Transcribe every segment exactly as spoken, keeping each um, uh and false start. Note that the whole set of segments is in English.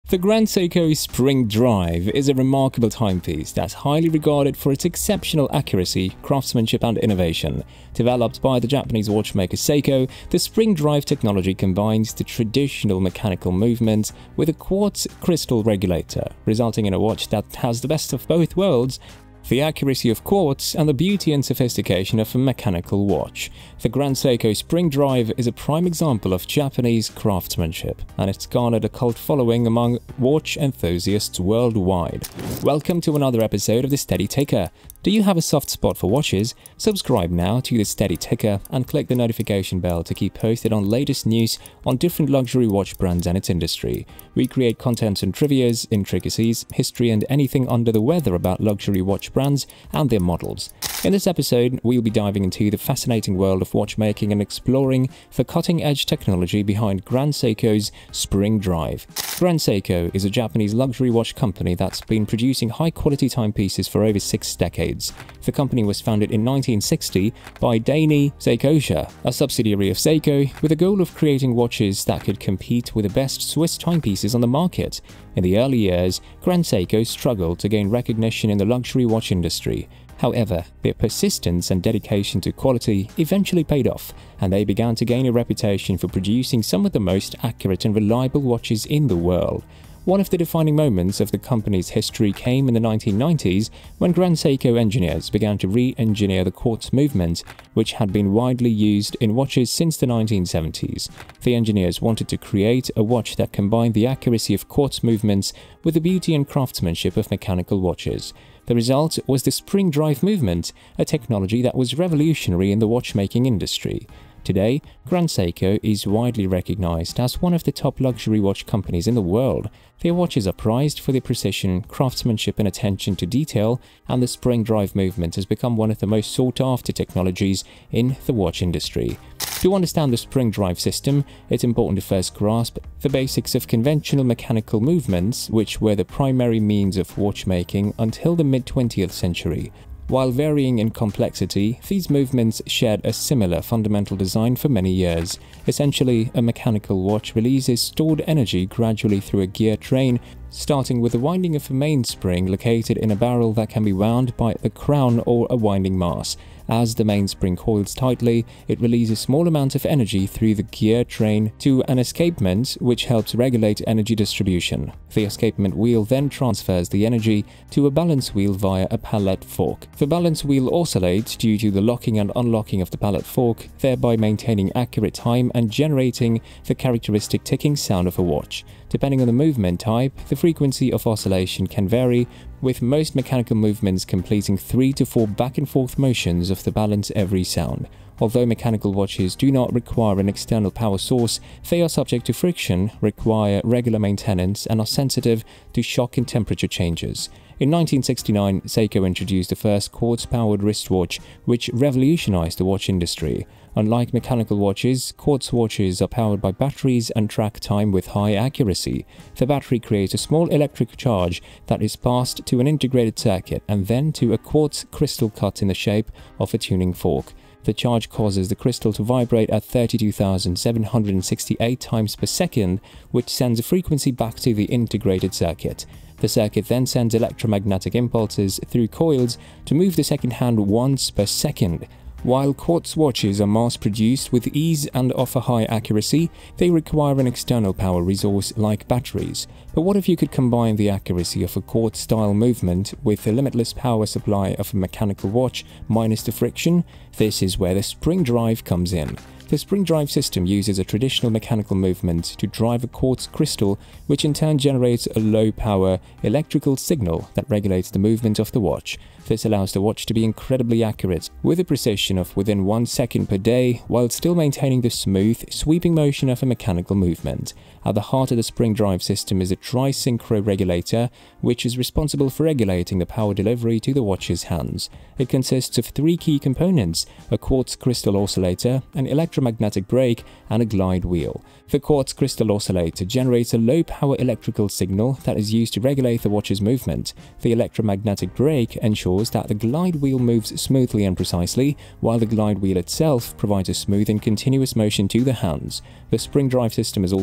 The Grand Seiko Spring Drive is a remarkable timepiece that's highly regarded for its exceptional accuracy, craftsmanship and innovation. Developed by the Japanese watchmaker Seiko, the Spring Drive technology combines the traditional mechanical movement with a quartz crystal regulator, resulting in a watch that has the best of both worlds: the accuracy of quartz and the beauty and sophistication of a mechanical watch. The Grand Seiko Spring Drive is a prime example of Japanese craftsmanship, and it's garnered a cult following among watch enthusiasts worldwide. Welcome to another episode of The Steady Ticker. Do you have a soft spot for watches? Subscribe now to The Steady Ticker and click the notification bell to keep posted on latest news on different luxury watch brands and its industry. We create content on trivias, intricacies, history and anything under the weather about luxury watch brands and their models. In this episode, we'll be diving into the fascinating world of watchmaking and exploring the cutting-edge technology behind Grand Seiko's Spring Drive. Grand Seiko is a Japanese luxury watch company that's been producing high-quality timepieces for over six decades. The company was founded in nineteen sixty by Daini Seikosha, a subsidiary of Seiko, with the goal of creating watches that could compete with the best Swiss timepieces on the market. In the early years, Grand Seiko struggled to gain recognition in the luxury watch industry. However, their persistence and dedication to quality eventually paid off, and they began to gain a reputation for producing some of the most accurate and reliable watches in the world. One of the defining moments of the company's history came in the nineteen nineties, when Grand Seiko engineers began to re-engineer the quartz movement, which had been widely used in watches since the nineteen seventies. The engineers wanted to create a watch that combined the accuracy of quartz movements with the beauty and craftsmanship of mechanical watches. The result was the Spring Drive movement, a technology that was revolutionary in the watchmaking industry. Today, Grand Seiko is widely recognized as one of the top luxury watch companies in the world. Their watches are prized for their precision, craftsmanship and attention to detail, and the Spring Drive movement has become one of the most sought-after technologies in the watch industry. To understand the Spring Drive system, it's important to first grasp the basics of conventional mechanical movements, which were the primary means of watchmaking until the mid twentieth century. While varying in complexity, these movements shared a similar fundamental design for many years. Essentially, a mechanical watch releases stored energy gradually through a gear train, starting with the winding of a mainspring located in a barrel that can be wound by the crown or a winding mass. As the mainspring coils tightly, it releases a small amount of energy through the gear train to an escapement, which helps regulate energy distribution. The escapement wheel then transfers the energy to a balance wheel via a pallet fork. The balance wheel oscillates due to the locking and unlocking of the pallet fork, thereby maintaining accurate time and generating the characteristic ticking sound of a watch. Depending on the movement type, the frequency of oscillation can vary, with most mechanical movements completing three to four back-and-forth motions of the balance every sound. Although mechanical watches do not require an external power source, they are subject to friction, require regular maintenance, and are sensitive to shock and temperature changes. In nineteen sixty-nine, Seiko introduced the first quartz-powered wristwatch, which revolutionized the watch industry. Unlike mechanical watches, quartz watches are powered by batteries and track time with high accuracy. The battery creates a small electric charge that is passed to an integrated circuit and then to a quartz crystal cut in the shape of a tuning fork. The charge causes the crystal to vibrate at thirty-two thousand seven hundred sixty-eight times per second, which sends a frequency back to the integrated circuit. The circuit then sends electromagnetic impulses through coils to move the second hand once per second. While quartz watches are mass-produced with ease and offer high accuracy, they require an external power resource like batteries. But what if you could combine the accuracy of a quartz-style movement with the limitless power supply of a mechanical watch minus the friction? This is where the Spring Drive comes in. The Spring Drive system uses a traditional mechanical movement to drive a quartz crystal, which in turn generates a low-power electrical signal that regulates the movement of the watch. This allows the watch to be incredibly accurate, with a precision of within one second per day, while still maintaining the smooth, sweeping motion of a mechanical movement. At the heart of the Spring Drive system is a tri-synchro regulator, which is responsible for regulating the power delivery to the watch's hands. It consists of three key components: a quartz crystal oscillator, an electromagnetic brake, and a glide wheel. The quartz crystal oscillator generates a low-power electrical signal that is used to regulate the watch's movement. The electromagnetic brake ensures that the glide wheel moves smoothly and precisely, while the glide wheel itself provides a smooth and continuous motion to the hands. The Spring Drive system is also equipped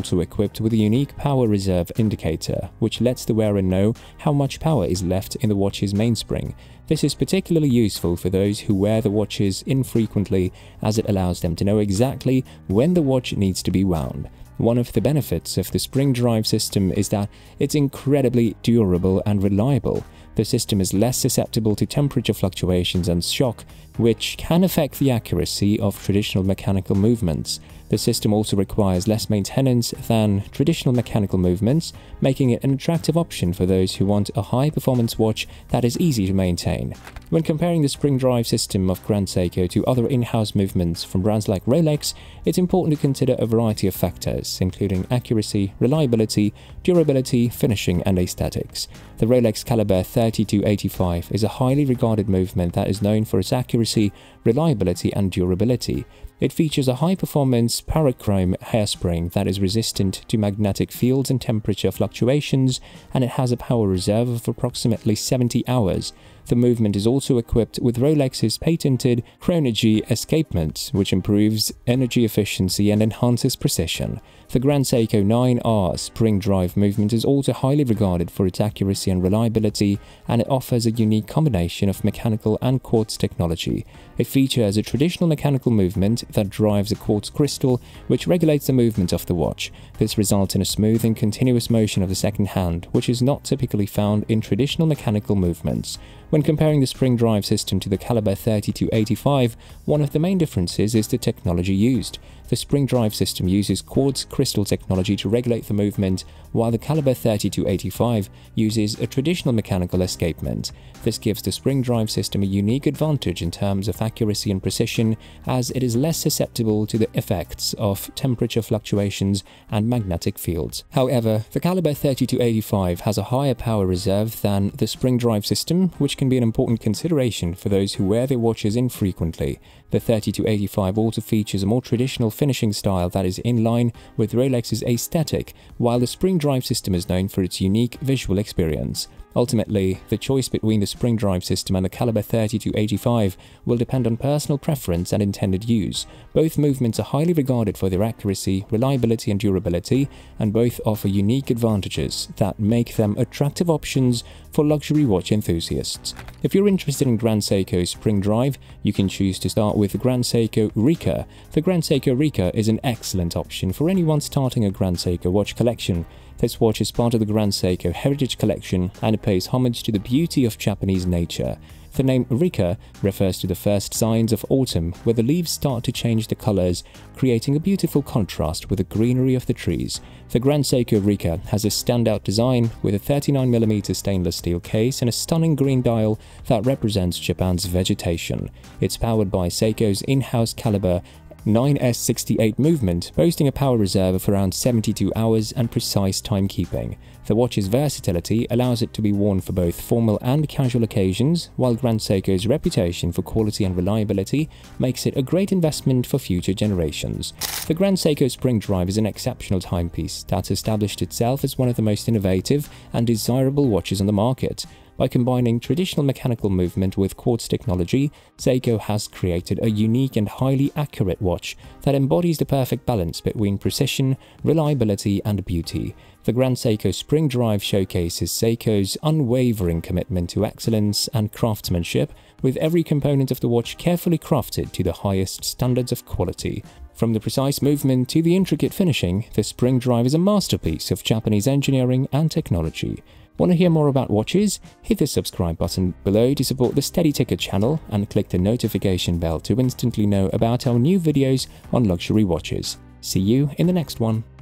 equipped with a unique power reserve indicator, which lets the wearer know how much power is left in the watch's mainspring. This is particularly useful for those who wear the watches infrequently, as it allows them to know exactly when the watch needs to be wound. One of the benefits of the spring drive system is that it's incredibly durable and reliable. The system is less susceptible to temperature fluctuations and shock, which can affect the accuracy of traditional mechanical movements. The system also requires less maintenance than traditional mechanical movements, making it an attractive option for those who want a high-performance watch that is easy to maintain. When comparing the spring drive system of Grand Seiko to other in-house movements from brands like Rolex, it's important to consider a variety of factors, including accuracy, reliability, durability, finishing, and aesthetics. The Rolex caliber thirty-two eighty-five is a highly regarded movement that is known for its accuracy, reliability, and durability. It features a high-performance parachrome hairspring that is resistant to magnetic fields and temperature fluctuations, and it has a power reserve of approximately seventy hours. The movement is also equipped with Rolex's patented Chronergy escapement, which improves energy efficiency and enhances precision. The Grand Seiko nine R spring drive movement is also highly regarded for its accuracy and reliability, and it offers a unique combination of mechanical and quartz technology. It features a traditional mechanical movement that drives a quartz crystal, which regulates the movement of the watch. This results in a smooth and continuous motion of the second hand, which is not typically found in traditional mechanical movements. When comparing the spring drive system to the caliber thirty-two eighty-five, one of the main differences is the technology used. The spring drive system uses quartz crystal technology to regulate the movement, while the caliber thirty-two eighty-five uses a traditional mechanical escapement. This gives the spring drive system a unique advantage in terms of accuracy and precision, as it is less susceptible to the effects of temperature fluctuations and magnetic fields. However, the caliber thirty-two eighty-five has a higher power reserve than the spring drive system, which can be an important consideration for those who wear their watches infrequently. The thirty-two eighty-five also features a more traditional finishing style that is in line with Rolex's aesthetic, while the spring drive system is known for its unique visual experience. Ultimately, the choice between the spring drive system and the caliber thirty-two eighty-five will depend on personal preference and intended use. Both movements are highly regarded for their accuracy, reliability, and durability, and both offer unique advantages that make them attractive options for luxury watch enthusiasts. If you're interested in Grand Seiko Spring Drive, you can choose to start with the Grand Seiko Rika. The Grand Seiko Rika is an excellent option for anyone starting a Grand Seiko watch collection. This watch is part of the Grand Seiko Heritage Collection, and it pays homage to the beauty of Japanese nature. The name Rika refers to the first signs of autumn, where the leaves start to change the colors, creating a beautiful contrast with the greenery of the trees. The Grand Seiko Rika has a standout design with a thirty-nine millimeter stainless steel case and a stunning green dial that represents Japan's vegetation. It's powered by Seiko's in-house caliber nine S sixty-eight movement, boasting a power reserve of around seventy-two hours and precise timekeeping. The watch's versatility allows it to be worn for both formal and casual occasions, while Grand Seiko's reputation for quality and reliability makes it a great investment for future generations. The Grand Seiko Spring Drive is an exceptional timepiece that's established itself as one of the most innovative and desirable watches on the market. By combining traditional mechanical movement with quartz technology, Seiko has created a unique and highly accurate watch that embodies the perfect balance between precision, reliability, and beauty. The Grand Seiko Spring Drive showcases Seiko's unwavering commitment to excellence and craftsmanship, with every component of the watch carefully crafted to the highest standards of quality. From the precise movement to the intricate finishing, the Spring Drive is a masterpiece of Japanese engineering and technology. Want to hear more about watches? Hit the subscribe button below to support the Steady Ticker channel and click the notification bell to instantly know about our new videos on luxury watches. See you in the next one.